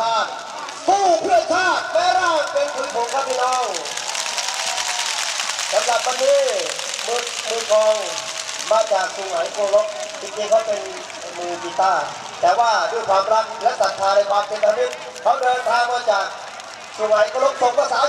านสู้เพื่อชาติแม้ร่างเป็นขุนผงครับพี่น้องสำหรับวันนี้มือกองมาจากสุไหงโกลกจริงๆเขาเป็นมือกีตาร์แต่ว่าด้วยความรักและศรัทธาในความเป็นธรรมเขาเดินทางมาจากสุไหงโกลกส่งภาษา